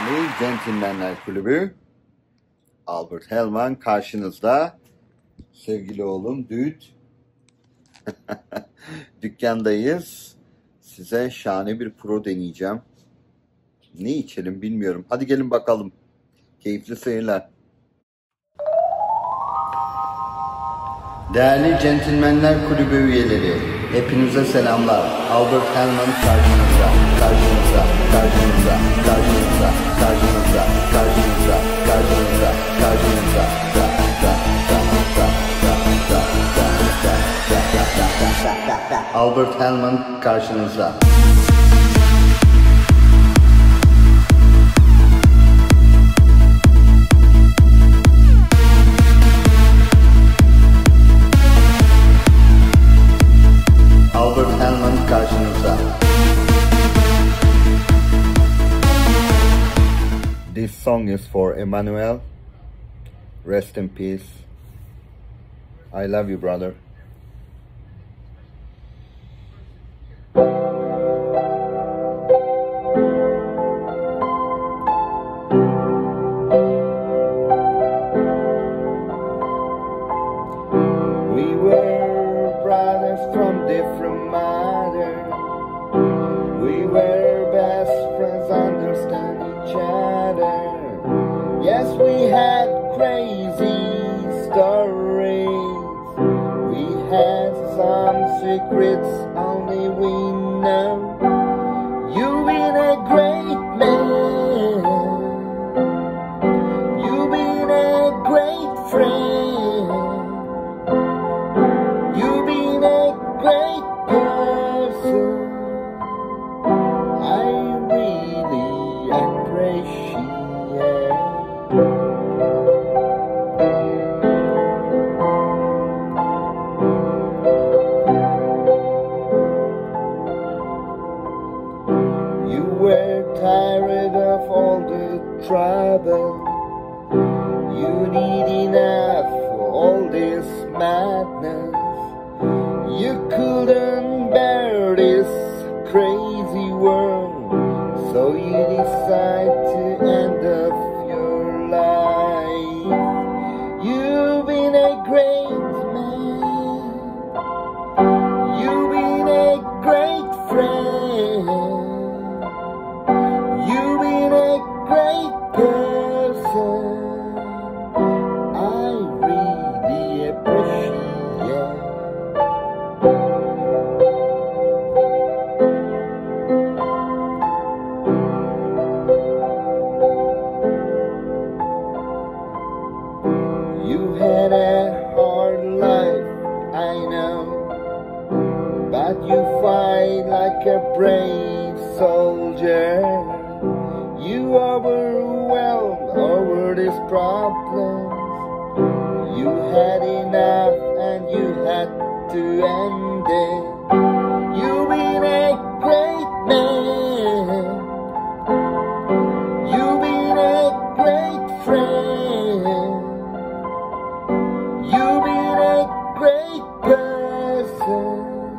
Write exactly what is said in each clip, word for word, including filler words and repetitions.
Değerli Centilmenler Kulübü, Albert Hellman karşınızda. Sevgili oğlum Düt. Dükkandayız. Size şahane bir pro deneyeceğim. Ne içelim bilmiyorum. Hadi gelin bakalım. Keyifli seyirler. Değerli Centilmenler Kulübü üyeleri, hepinize selamlar. Albert Hellman karşınızda, karşınızda, karşınızda, karşınızda, karşınızda, karşınızda, karşınızda, karşınızda, da, da, da, da, da, da. Albert Hellman karşınızda. Albert Hellman karşınızda. This song is for Emmanuel. Rest in peace. I love you, brother. We were brothers from different mothers. We were best friends, understand each other. Yes, we had crazy stories. We had some secrets only we know. You've been a great man. You've been a great friend. You've been a great person. I really appreciate. You were tired of all the trouble. You need enough for all this madness. You couldn't bear this crazy world, so you decide to end up your life. You've been a great man. You've been a great friend. You've been a great person. I really appreciate. You had a hard life, I know, but you fight like a brave soldier. You overwhelmed over these problems. You had enough and you had to end it. You've been a great man. You've been a great friend. You've been a great person.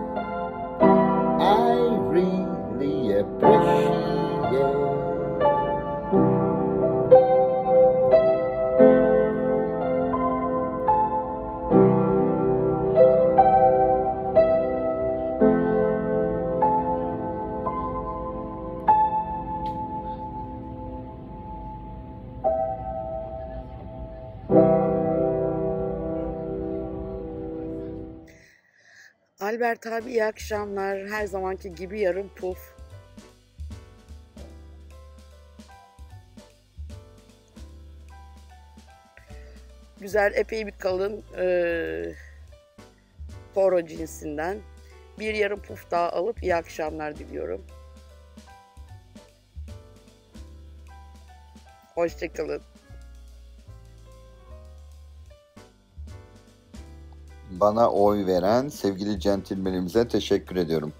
I really appreciate. Albert abi iyi akşamlar. Her zamanki gibi yarım puf. Güzel, epey bir kalın e, poro cinsinden bir yarım puf daha alıp iyi akşamlar diliyorum. Hoşçakalın. Bana oy veren sevgili centilmenimize teşekkür ediyorum.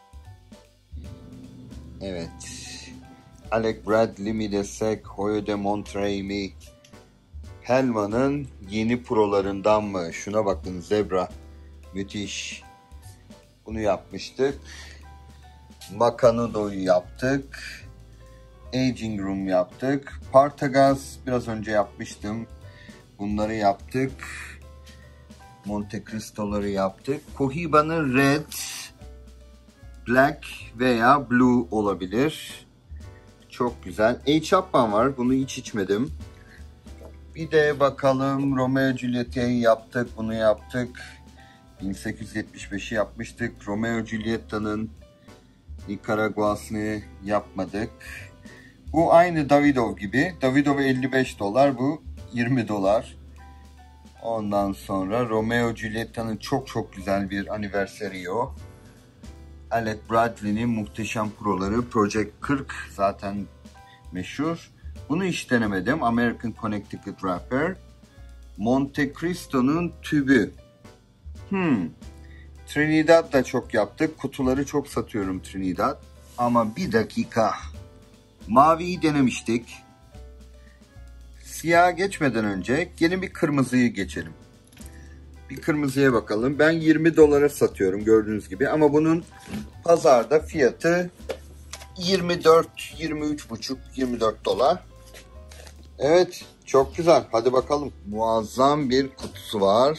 Evet. Alec Bradley mi desek, Hoyo de Montreuil mi? Hellman'ın yeni prolarından mı? Şuna bakın, Zebra. Müthiş. Bunu yapmıştık. Macanudo'yu yaptık. Aging Room yaptık. Partagaz biraz önce yapmıştım. Bunları yaptık. Monte Cristo'ları yaptık. Cohiba'nın Red, Black veya Blue olabilir. Çok güzel. H. Chapman var. Bunu hiç içmedim. Bir de bakalım Romeo Juliet'i yaptık. Bunu yaptık. bin sekiz yüz yetmiş beşi yapmıştık. Romeo Juliet'a'nın Nicaragua'sını yapmadık. Bu aynı Davidoff gibi. Davidoff elli beş dolar. Bu yirmi dolar. Ondan sonra Romeo Juliet'a'nın çok çok güzel bir Anniversario. Alec Bradley'nin muhteşem proları. Project kırk zaten meşhur. Bunu hiç denemedim. American Connecticut Wrapper. Monte Cristo'nun tübü. Hmm. Trinidad da çok yaptık. Kutuları çok satıyorum Trinidad. Ama bir dakika. Maviyi denemiştik. Siyah geçmeden önce gelin bir kırmızıyı geçelim. Bir kırmızıya bakalım. Ben yirmi dolara satıyorum gördüğünüz gibi. Ama bunun pazarda fiyatı yirmi dört, yirmi üç buçuk, yirmi dört dolar. Evet, çok güzel. Hadi bakalım. Muazzam bir kutusu var.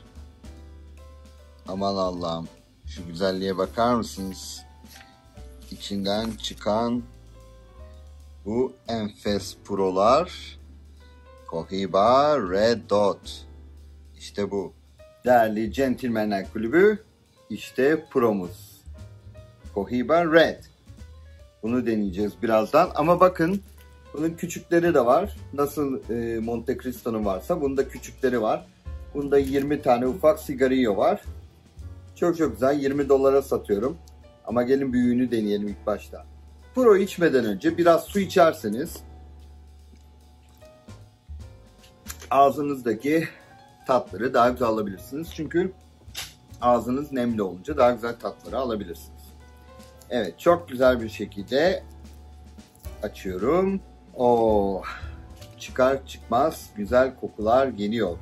Aman Allah'ım. Şu güzelliğe bakar mısınız? İçinden çıkan bu enfes prolar. Cohiba Red Dot. İşte bu. Değerli Centilmenler Kulübü. İşte promuz. Cohiba Red. Bunu deneyeceğiz birazdan. Ama bakın bunun küçükleri de var. Nasıl e, Monte Cristo'nun varsa bunda küçükleri var. Bunda yirmi tane ufak sigarillo var. Çok çok güzel. yirmi dolara satıyorum. Ama gelin büyüğünü deneyelim ilk başta. Pro içmeden önce biraz su içerseniz ağzınızdaki tatları daha güzel alabilirsiniz. Çünkü ağzınız nemli olunca daha güzel tatları alabilirsiniz. Evet, çok güzel bir şekilde açıyorum. Oo, çıkar çıkmaz güzel kokular geliyor.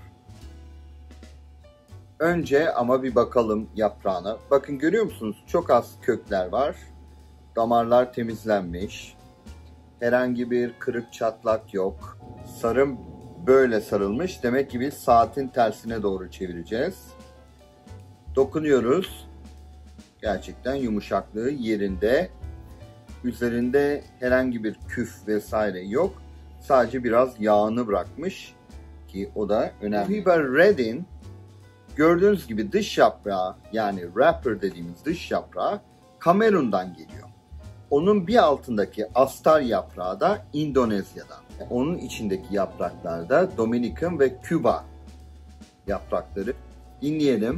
Önce ama bir bakalım yaprağına. Bakın görüyor musunuz? Çok az kökler var. Damarlar temizlenmiş. Herhangi bir kırık çatlak yok. Sarım böyle sarılmış. Demek ki biz saatin tersine doğru çevireceğiz. Dokunuyoruz. Gerçekten yumuşaklığı yerinde. Üzerinde herhangi bir küf vesaire yok. Sadece biraz yağını bırakmış. Ki o da önemli. Cohiba Red'in gördüğünüz gibi dış yaprağı, yani wrapper dediğimiz dış yaprağı Kamerun'dan geliyor. Onun bir altındaki astar yaprağı da İndonezya'dan. Onun içindeki yapraklar da Dominikan ve Küba yaprakları. Dinleyelim.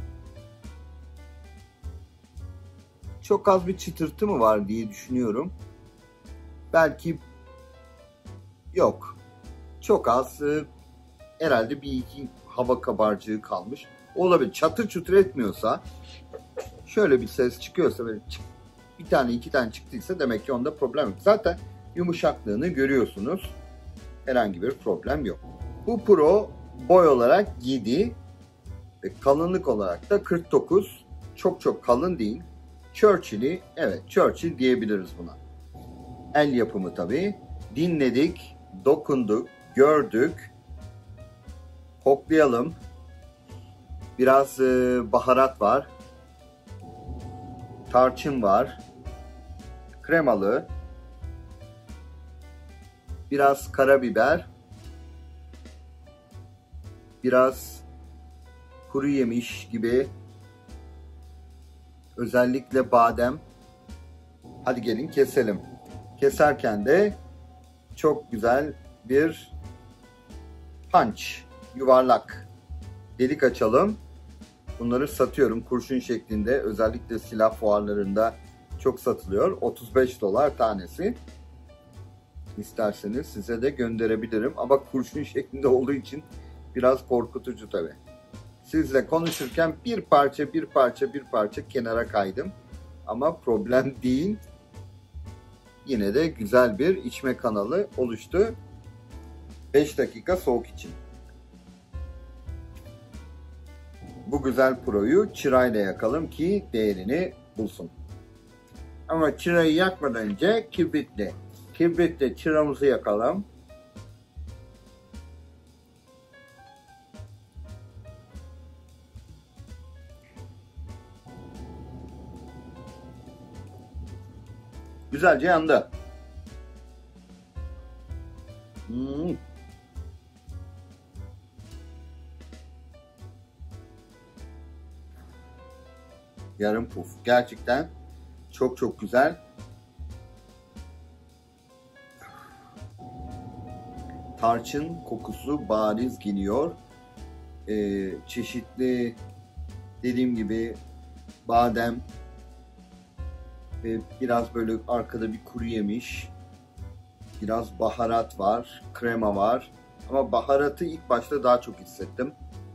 Çok az bir çıtırtı mı var diye düşünüyorum. Belki yok. Çok az. Herhalde bir iki hava kabarcığı kalmış. Olabilir. Çatır çutur etmiyorsa, şöyle bir ses çıkıyorsa, böyle çık, bir tane iki tane çıktıysa demek ki onda problem yok. Zaten yumuşaklığını görüyorsunuz. Herhangi bir problem yok. Bu Pro boy olarak yedi ve kalınlık olarak da kırk dokuz. Çok çok kalın değil. Churchill'i, evet Churchill diyebiliriz buna. El yapımı tabii. Dinledik, dokunduk, gördük. Koklayalım. Biraz e, baharat var. Tarçın var. Kremalı. Biraz karabiber. Biraz kuru yemiş gibi. Özellikle badem. Hadi gelin keselim. Keserken de çok güzel bir punch, yuvarlak delik açalım. Bunları satıyorum kurşun şeklinde. Özellikle silah fuarlarında çok satılıyor. otuz beş dolar tanesi. İsterseniz size de gönderebilirim. Ama kurşun şeklinde olduğu için biraz korkutucu tabii. Sizle konuşurken bir parça bir parça bir parça kenara kaydım. Ama problem değil. Yine de güzel bir içme kanalı oluştu. beş dakika soğuk için. Bu güzel Pro'yu çırayla yakalım ki değerini bulsun. Ama çırayı yakmadan önce kibritle. Kibritle çıramızı yakalım. Güzelce yandı. Hmm. Yarım puf. Gerçekten çok çok güzel. Tarçın kokusu bariz geliyor. Ee, çeşitli dediğim gibi badem ve biraz böyle arkada bir kuru yemiş. Biraz baharat var, krema var. Ama baharatı ilk başta daha çok hissettim.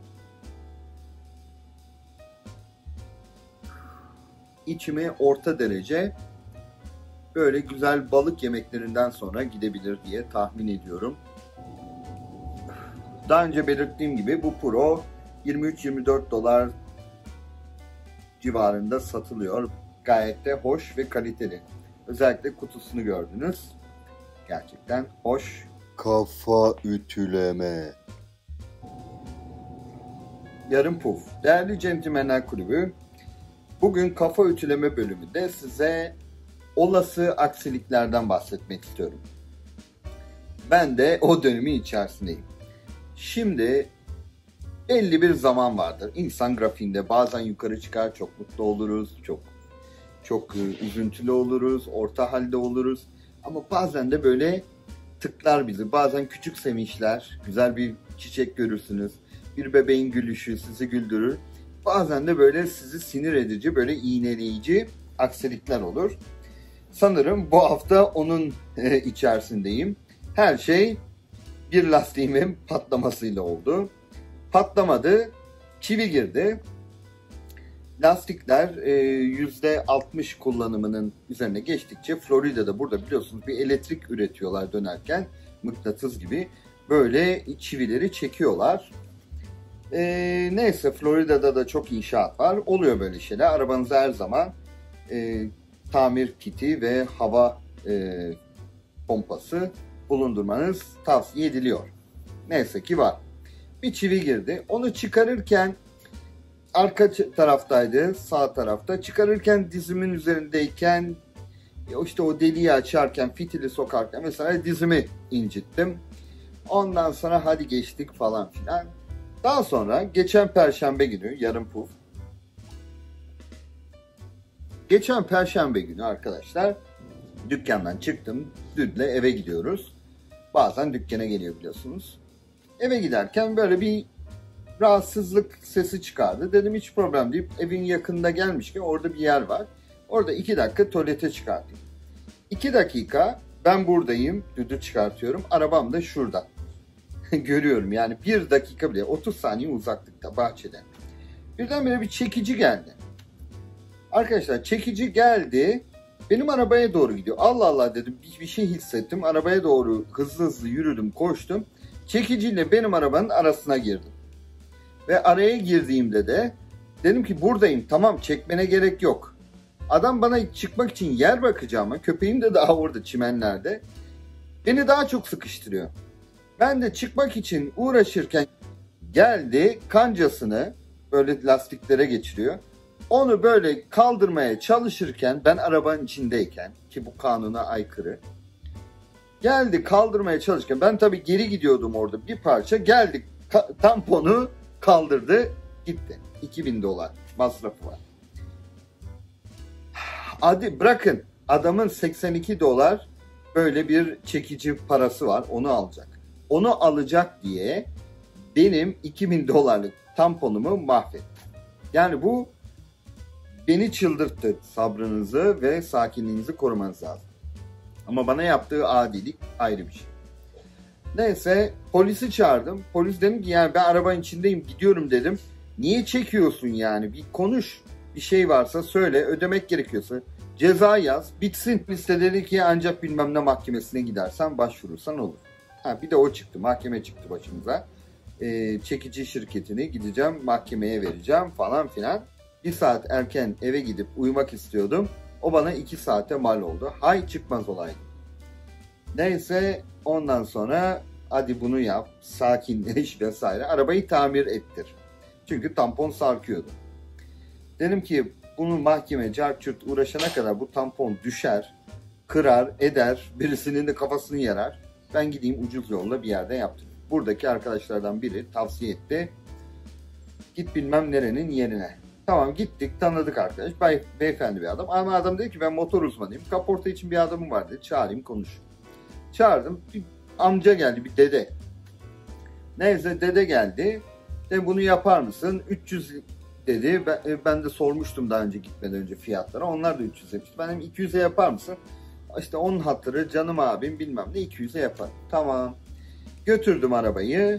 İçime orta derece böyle güzel balık yemeklerinden sonra gidebilir diye tahmin ediyorum. Daha önce belirttiğim gibi bu Pro yirmi üç yirmi dört dolar civarında satılıyor. Gayet de hoş ve kaliteli. Özellikle kutusunu gördünüz. Gerçekten hoş. Kafa ütüleme. Yarım puf. Değerli Centilmenler Kulübü, bugün kafa ütüleme bölümünde size olası aksiliklerden bahsetmek istiyorum. Ben de o dönemin içerisindeyim. Şimdi belli bir zaman vardır. İnsan grafiğinde bazen yukarı çıkar, çok mutlu oluruz, çok çok üzüntülü oluruz, orta halde oluruz. Ama bazen de böyle tıklar bizi. Bazen küçük sevinçler, güzel bir çiçek görürsünüz. Bir bebeğin gülüşü sizi güldürür. Bazen de böyle sizi sinir edici, böyle iğneleyici aksilikler olur. Sanırım bu hafta onun e, içerisindeyim. Her şey bir lastiğimin patlamasıyla oldu. Patlamadı, çivi girdi. Lastikler e, yüzde altmış kullanımının üzerine geçtikçe Florida'da burada biliyorsunuz bir elektrik üretiyorlar dönerken. Mıknatıs gibi böyle çivileri çekiyorlar. E, neyse Florida'da da çok inşaat var. Oluyor böyle şeyler. Arabanıza her zaman e, tamir kiti ve hava e, pompası bulundurmanız tavsiye ediliyor. Neyse ki var. Bir çivi girdi. Onu çıkarırken arka taraftaydı, sağ tarafta. Çıkarırken dizimin üzerindeyken işte o deliği açarken, fitili sokarken mesela dizimi incittim. Ondan sonra hadi geçtik falan filan. Daha sonra geçen Perşembe günü, yarım puf. Geçen Perşembe günü arkadaşlar dükkandan çıktım. Düdle eve gidiyoruz. Bazen dükkana geliyor biliyorsunuz. Eve giderken böyle bir rahatsızlık sesi çıkardı. Dedim hiç problem değil. Evin yakında gelmişken orada bir yer var. Orada iki dakika tuvalete çıkartayım. İki dakika ben buradayım. Düdü çıkartıyorum. Arabam da şurada. Görüyorum yani bir dakika bile otuz saniye uzaklıkta bahçede. Birdenbire bir çekici geldi. Arkadaşlar çekici geldi. Benim arabaya doğru gidiyor. Allah Allah dedim. Bir, bir şey hissettim. Arabaya doğru hızlı hızlı yürüdüm, koştum. Çekiciyle benim arabanın arasına girdim. Ve araya girdiğimde de dedim ki buradayım, tamam, çekmene gerek yok. Adam bana çıkmak için yer bakacağıma, köpeğim de daha orada çimenlerde, beni daha çok sıkıştırıyor. Ben de çıkmak için uğraşırken geldi kancasını böyle lastiklere geçiriyor. Onu böyle kaldırmaya çalışırken ben arabanın içindeyken, ki bu kanuna aykırı, geldi kaldırmaya çalışırken ben tabii geri gidiyordum orada bir parça, geldi ka- tamponu kaldırdı gitti. iki bin dolar masrafı var. Hadi bırakın, adamın seksen iki dolar böyle bir çekici parası var, onu alacak. Onu alacak diye benim iki bin dolarlık tamponumu mahvetti. Yani bu beni çıldırttı. Sabrınızı ve sakinliğinizi korumanız lazım. Ama bana yaptığı adilik ayrı bir şey. Neyse polisi çağırdım. Polis dedim ki yani ben arabanın içindeyim, gidiyorum dedim. Niye çekiyorsun yani? Bir konuş. Bir şey varsa söyle. Ödemek gerekiyorsa ceza yaz. Bitsin. Liste dedi ki ancak bilmem ne mahkemesine gidersen başvurursan olur. Ha, bir de o çıktı. Mahkeme çıktı başımıza. Ee, çekici şirketini gideceğim mahkemeye vereceğim falan filan. Bir saat erken eve gidip uyumak istiyordum. O bana iki saate mal oldu. Hay çıkmaz olaydı. Neyse ondan sonra hadi bunu yap, sakinleş vesaire. Arabayı tamir ettir. Çünkü tampon sarkıyordu. Dedim ki bunu mahkeme, carçurt uğraşana kadar bu tampon düşer, kırar, eder, birisinin de kafasını yarar. Ben gideyim ucuz yolla bir yerde yaptım. Buradaki arkadaşlardan biri tavsiye etti. Git bilmem nerenin yerine. Tamam gittik, tanıdık arkadaş. Bey, beyefendi bir adam. Ama adam dedi ki ben motor uzmanıyım. Kaporta için bir adamım var dedi. Çağırayım konuş. Çağırdım. Bir amca geldi, bir dede. Neyse dede geldi. De bunu yapar mısın? üç yüz dedi. Ben, ben de sormuştum daha önce gitmeden önce fiyatları. Onlar da üç yüz demişti. Ben dedim iki yüze yapar mısın? İşte onun hatırı canım abim bilmem ne iki yüze yapar. Tamam. Götürdüm arabayı.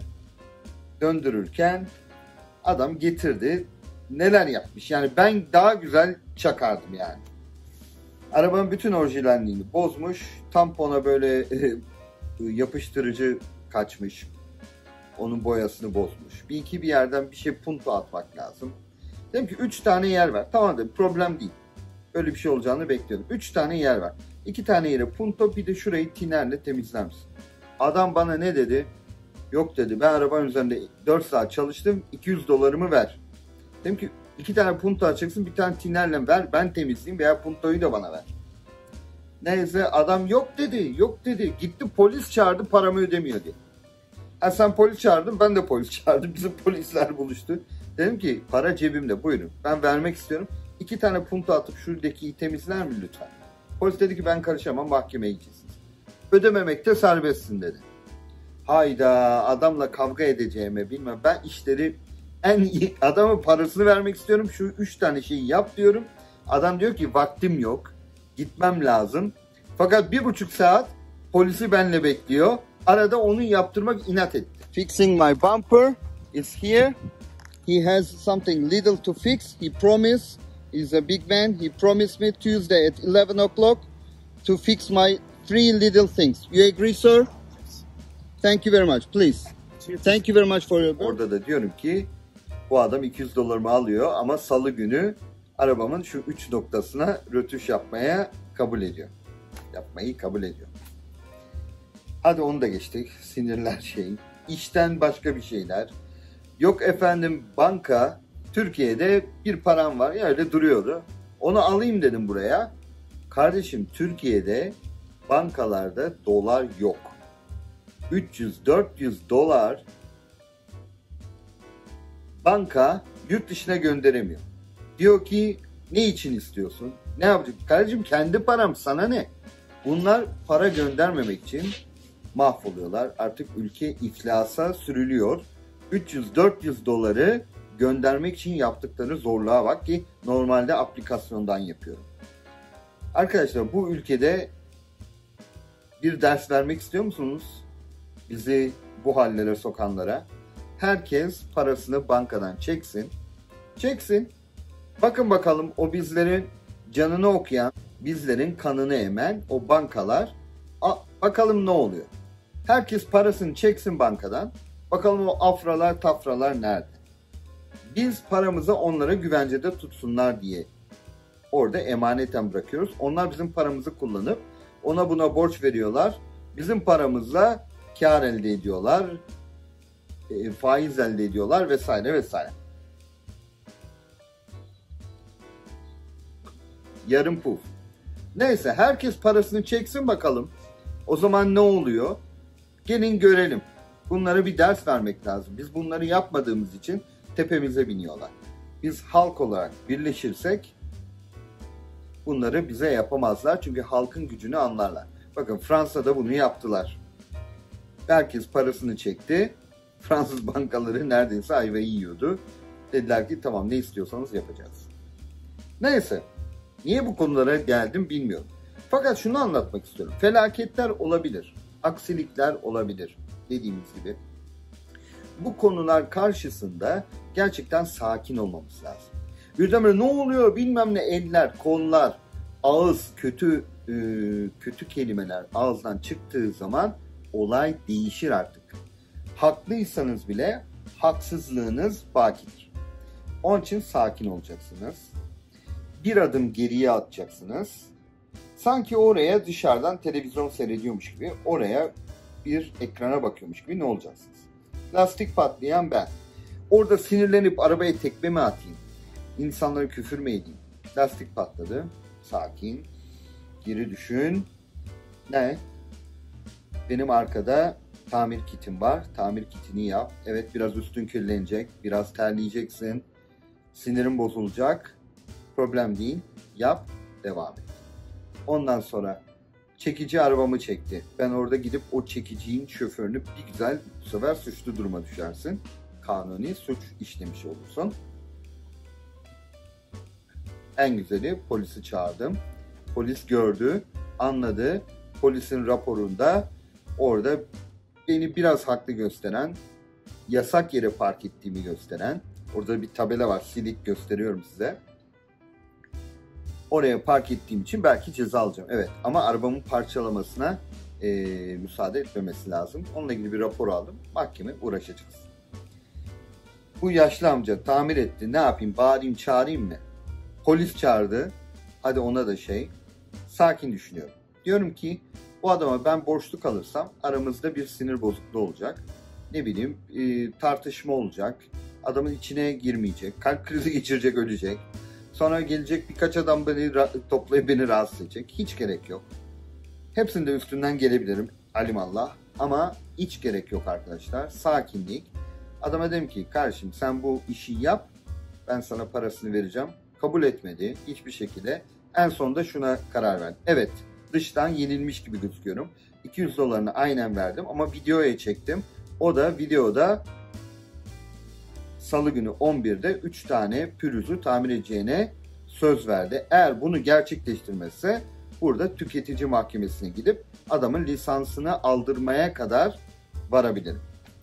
Döndürürken adam getirdi. Neler yapmış? Yani ben daha güzel çakardım yani. Arabanın bütün orijinalliğini bozmuş. Tampona böyle yapıştırıcı kaçmış. Onun boyasını bozmuş. Bir iki bir yerden bir şey punto atmak lazım. Dedim ki üç tane yer var. Tamam dedim, problem değil. Öyle bir şey olacağını bekliyordum. üç tane yer var. iki tane yere punto, bir de şurayı tinerle temizler misin? Adam bana ne dedi? Yok dedi, ben arabanın üzerinde dört saat çalıştım, iki yüz dolarımı ver. Dedim ki iki tane punto açacaksın, bir tane tinerle ver, ben temizleyeyim veya puntoyu da bana ver. Neyse adam yok dedi, yok dedi. Gitti polis çağırdı, paramı ödemiyor dedi. Ha, sen polis çağırdın, ben de polis çağırdım. Bizim polisler buluştu. Dedim ki para cebimde, buyurun. Ben vermek istiyorum. İki tane punto atıp şuradakiyi temizler mi lütfen? Polis dedi ki ben karışamam, mahkemeye gideceksiniz. Ödememekte serbestsin dedi. Hayda, adamla kavga edeceğime bilmem. Ben işleri en iyi, adamın parasını vermek istiyorum. Şu üç tane şeyi yap diyorum. Adam diyor ki vaktim yok. Gitmem lazım. Fakat bir buçuk saat polisi benle bekliyor. Arada onu yaptırmak inat etti. Fixing my bumper is here. He has something little to fix. He promised. He's a big man. He promised me Tuesday at eleven o'clock to fix my three little things. You agree, sir? Thank you very much. Please. Thank you very much for your... Orada da diyorum ki bu adam iki yüz dolarımı alıyor ama salı günü arabamın şu üç noktasına rötuş yapmaya kabul ediyor. Yapmayı kabul ediyor. Hadi onu da geçtik. Sinirler şey. İşten başka bir şeyler. Yok efendim banka, Türkiye'de bir param var. Ya öyle duruyordu. Onu alayım dedim buraya. Kardeşim Türkiye'de bankalarda dolar yok. üç yüz dört yüz dolar banka yurt dışına gönderemiyor. Diyor ki ne için istiyorsun? Ne yapacak? Kardeşim kendi param, sana ne? Bunlar para göndermemek için mahvoluyorlar. Artık ülke iflasa sürülüyor. üç yüz dört yüz doları göndermek için yaptıkları zorluğa bak ki normalde aplikasyondan yapıyorum. Arkadaşlar bu ülkede bir ders vermek istiyor musunuz? Bizi bu hallere sokanlara. Herkes parasını bankadan çeksin. Çeksin. Bakın bakalım o bizlerin canını okuyan, bizlerin kanını emen o bankalar, a, bakalım ne oluyor? Herkes parasını çeksin bankadan. Bakalım o afralar tafralar nerede? Biz paramızı onlara güvencede tutsunlar diye orada emaneten bırakıyoruz. Onlar bizim paramızı kullanıp ona buna borç veriyorlar. Bizim paramızla kar elde ediyorlar. E, faiz elde ediyorlar vesaire vesaire. Yarım puf. Neyse herkes parasını çeksin bakalım. O zaman ne oluyor? Gelin görelim. Bunlara bir ders vermek lazım. Biz bunları yapmadığımız için tepemize biniyorlar. Biz halk olarak birleşirsek bunları bize yapamazlar. Çünkü halkın gücünü anlarlar. Bakın Fransa'da bunu yaptılar. Herkes parasını çekti. Fransız bankaları neredeyse ayvayı yiyordu. Dediler ki tamam ne istiyorsanız yapacağız. Neyse. Niye bu konulara geldim bilmiyorum. Fakat şunu anlatmak istiyorum. Felaketler olabilir. Aksilikler olabilir. Dediğimiz gibi. Bu konular karşısında gerçekten sakin olmamız lazım. Birdenbire ne oluyor bilmem ne eller, kollar, ağız, kötü e, kötü kelimeler ağızdan çıktığı zaman olay değişir artık. Haklıysanız bile haksızlığınız bakidir. Onun için sakin olacaksınız. Bir adım geriye atacaksınız. Sanki oraya dışarıdan televizyon seyrediyormuş gibi, oraya bir ekrana bakıyormuş gibi ne olacaksınız? Lastik patlayan ben. Orada sinirlenip arabaya tekme mi atayım? İnsanlara küfür mü edeyim? Lastik patladı. Sakin. Geri düşün. Ne? Benim arkada tamir kitim var. Tamir kitini yap. Evet, biraz üstün kirlenecek. Biraz terleyeceksin. Sinirin bozulacak. Problem değil. Yap. Devam et. Ondan sonra çekici arabamı çekti. Ben orada gidip o çekicinin şoförünü bir güzel, bu sefer suçlu duruma düşersin. Kanuni suç işlemiş olursun. En güzeli polisi çağırdım. Polis gördü, anladı. Polisin raporunda orada beni biraz haklı gösteren, yasak yere park ettiğimi gösteren, orada bir tabela var, silik gösteriyorum size. Oraya park ettiğim için belki ceza alacağım. Evet, ama arabamın parçalamasına e, müsaade etmemesi lazım. Onunla ilgili bir rapor aldım. Mahkeme uğraşacağız. Bu yaşlı amca tamir etti. Ne yapayım? Bağırayım, çağırayım mı? Polis çağırdı. Hadi ona da şey. Sakin düşünüyorum. Diyorum ki bu adama ben borçlu kalırsam aramızda bir sinir bozukluğu olacak. Ne bileyim e, tartışma olacak. Adamın içine girmeyecek. Kalp krizi geçirecek, ölecek. Sonra gelecek birkaç adam beni toplayıp beni rahatsız edecek. Hiç gerek yok. Hepsinde üstünden gelebilirim. Alimallah. Ama hiç gerek yok arkadaşlar. Sakinlik. Adama dedim ki kardeşim sen bu işi yap. Ben sana parasını vereceğim. Kabul etmedi hiçbir şekilde. En sonunda şuna karar verdim. Evet, dıştan yenilmiş gibi gözüküyorum. iki yüz dolarını aynen verdim ama videoya çektim. O da videoda Salı günü on birde üç tane pürüzü tamir edeceğine söz verdi. Eğer bunu gerçekleştirmezse burada tüketici mahkemesine gidip adamın lisansını aldırmaya kadar varabilirim.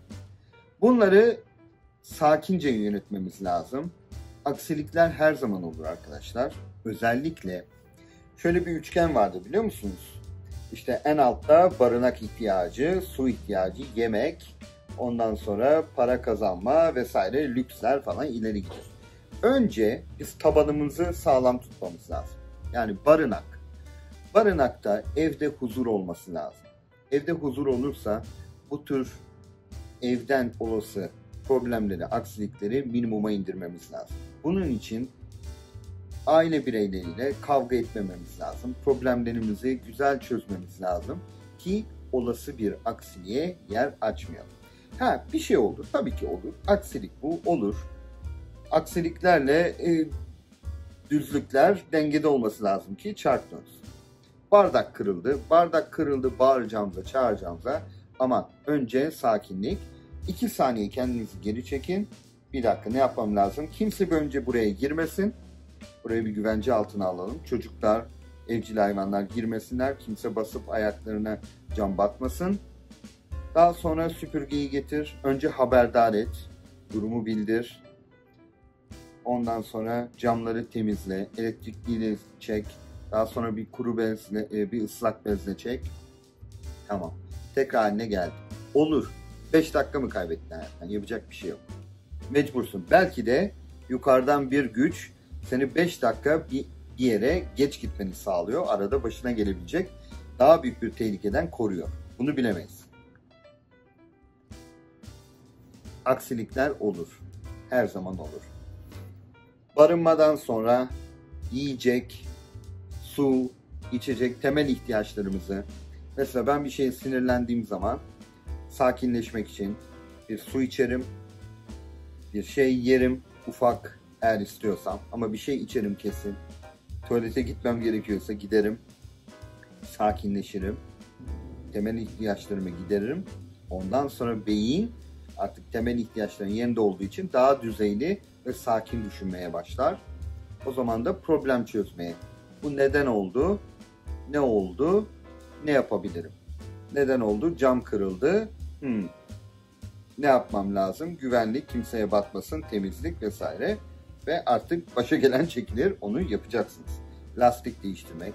Bunları sakince yönetmemiz lazım. Aksilikler her zaman olur arkadaşlar. Özellikle şöyle bir üçgen vardı biliyor musunuz? İşte en altta barınak ihtiyacı, su ihtiyacı, yemek, ondan sonra para kazanma vesaire lüksler falan ileri gidiyor. Önce biz tabanımızı sağlam tutmamız lazım. Yani barınak. Barınakta evde huzur olması lazım. Evde huzur olursa bu tür evden olası problemleri, aksilikleri minimuma indirmemiz lazım. Bunun için aile bireyleriyle kavga etmememiz lazım. Problemlerimizi güzel çözmemiz lazım ki olası bir aksiliğe yer açmayalım. Ha bir şey olur. Tabii ki olur. Aksilik bu olur. Aksiliklerle e, düzlükler dengede olması lazım ki çark dönsün. Bardak kırıldı. Bardak kırıldı bağıracağımıza, çağıracağımıza ama önce sakinlik. iki saniye kendinizi geri çekin. Bir dakika ne yapmam lazım? Kimse önce buraya girmesin. Buraya bir güvence altına alalım. Çocuklar, evcil hayvanlar girmesinler. Kimse basıp ayaklarına cam batmasın. Daha sonra süpürgeyi getir. Önce haberdar et. Durumu bildir. Ondan sonra camları temizle. Elektrikliyle çek. Daha sonra bir kuru bezle, bir ıslak bezle çek. Tamam. Tekrar haline geldi. Olur. beş dakika mı kaybettin hayattan? Yapacak bir şey yok. Mecbursun. Belki de yukarıdan bir güç seni beş dakika bir yere geç gitmeni sağlıyor. Arada başına gelebilecek daha büyük bir tehlikeden koruyor. Bunu bilemeyiz. Aksilikler olur. Her zaman olur. Barınmadan sonra yiyecek, su, içecek temel ihtiyaçlarımızı, mesela ben bir şeye sinirlendiğim zaman sakinleşmek için bir su içerim, bir şey yerim ufak eğer istiyorsam ama bir şey içerim kesin. Tuvalete gitmem gerekiyorsa giderim, sakinleşirim, temel ihtiyaçlarımı gideririm. Ondan sonra beyin artık temel ihtiyaçların yerinde olduğu için daha düzeyli ve sakin düşünmeye başlar. O zaman da problem çözmeye. Bu neden oldu? Ne oldu? Ne yapabilirim? Neden oldu? Cam kırıldı. Hmm. Ne yapmam lazım? Güvenlik, kimseye batmasın, temizlik vesaire. Ve artık başa gelen çekilir. Onu yapacaksınız. Lastik değiştirmek.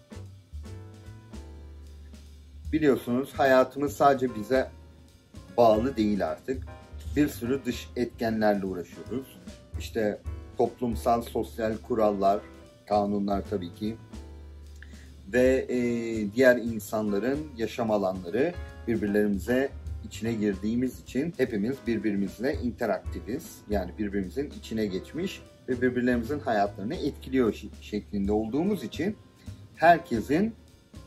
Biliyorsunuz hayatımız sadece bize bağlı değil artık. Bir sürü dış etkenlerle uğraşıyoruz. İşte toplumsal, sosyal kurallar, kanunlar tabii ki. ve e, diğer insanların yaşam alanları birbirlerimize içine girdiğimiz için hepimiz birbirimizle interaktifiz. Yani birbirimizin içine geçmiş ve birbirlerimizin hayatlarını etkiliyor şeklinde olduğumuz için herkesin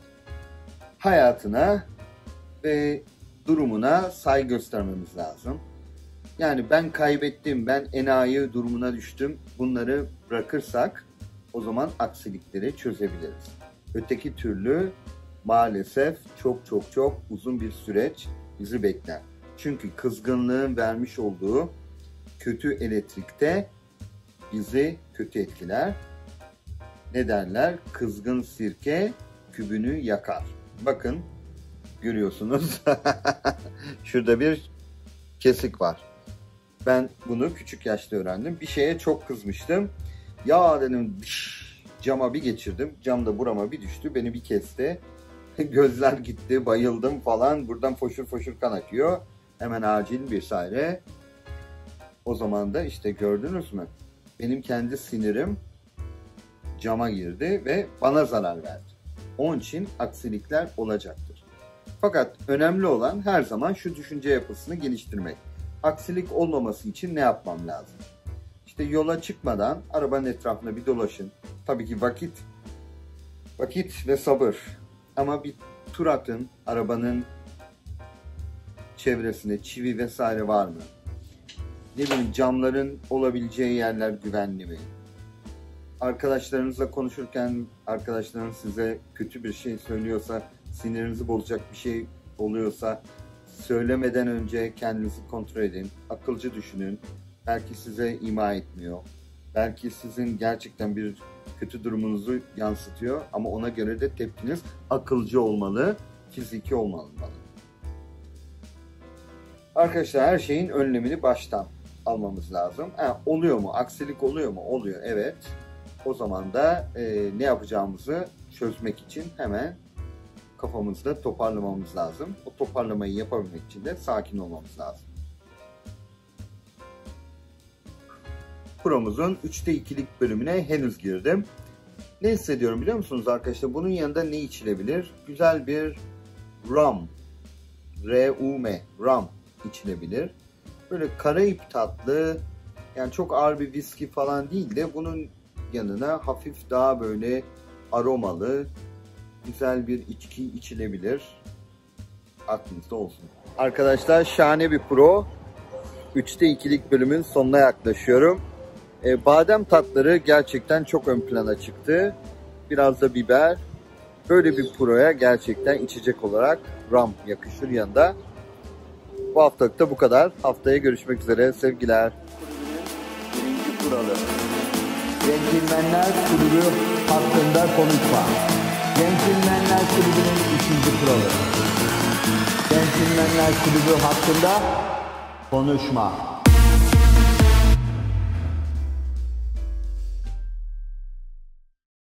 hayatına ve durumuna saygı göstermemiz lazım. Yani ben kaybettim, ben enayi durumuna düştüm. Bunları bırakırsak o zaman aksilikleri çözebiliriz. Öteki türlü maalesef çok çok çok uzun bir süreç bizi bekler. Çünkü kızgınlığın vermiş olduğu kötü elektrikte bizi kötü etkiler. Ne derler? Kızgın sirke kübünü yakar. Bakın görüyorsunuz. Şurada bir kesik var. Ben bunu küçük yaşta öğrendim. Bir şeye çok kızmıştım. Ya dedim cama bir geçirdim. Cam da burama bir düştü. Beni bir kesti. Gözler gitti. Bayıldım falan. Buradan foşur foşur kan akıyor. Hemen acil vesaire. O zaman da işte gördünüz mü? Benim kendi sinirim cama girdi ve bana zarar verdi. Onun için aksilikler olacaktır. Fakat önemli olan her zaman şu düşünce yapısını geliştirmek. Aksilik olmaması için ne yapmam lazım? İşte yola çıkmadan arabanın etrafında bir dolaşın. Tabii ki vakit, vakit ve sabır. Ama bir tur atın, arabanın çevresinde çivi vesaire var mı? Ne bileyim, camların olabileceği yerler güvenli mi? Arkadaşlarınızla konuşurken arkadaşlarınız size kötü bir şey söylüyorsa, sinirinizi bozacak bir şey oluyorsa söylemeden önce kendinizi kontrol edin. Akılcı düşünün. Belki size ima etmiyor. Belki sizin gerçekten bir kötü durumunuzu yansıtıyor ama ona göre de tepkiniz akılcı olmalı, fiziki olmalı. Arkadaşlar her şeyin önlemini baştan almamız lazım. Ha, oluyor mu? Aksilik oluyor mu? Oluyor, evet. O zaman da e, ne yapacağımızı çözmek için hemen kafamızda toparlamamız lazım. O toparlamayı yapabilmek için de sakin olmamız lazım. Pro'muzun üçte ikilik bölümüne henüz girdim. Ne hissediyorum biliyor musunuz arkadaşlar? Bunun yanında ne içilebilir? Güzel bir rum. R-U-M. Rum içilebilir. Böyle Karayip tatlı, yani çok ağır bir viski falan değil de bunun yanına hafif daha böyle aromalı güzel bir içki içilebilir. Aklınızda olsun. Arkadaşlar şahane bir pro. üçte ikilik bölümün sonuna yaklaşıyorum. E, badem tatları gerçekten çok ön plana çıktı. Biraz da biber. Böyle bir proya gerçekten içecek olarak rum yakışır yanında. Bu haftalık da bu kadar. Haftaya görüşmek üzere. Sevgiler. Birinci kuralı. Centilmenler Kulübü hakkında konuşma. Centilmenler Kulübü'nün ikinci kuralı. Centilmenler Kulübü hakkında konuşma.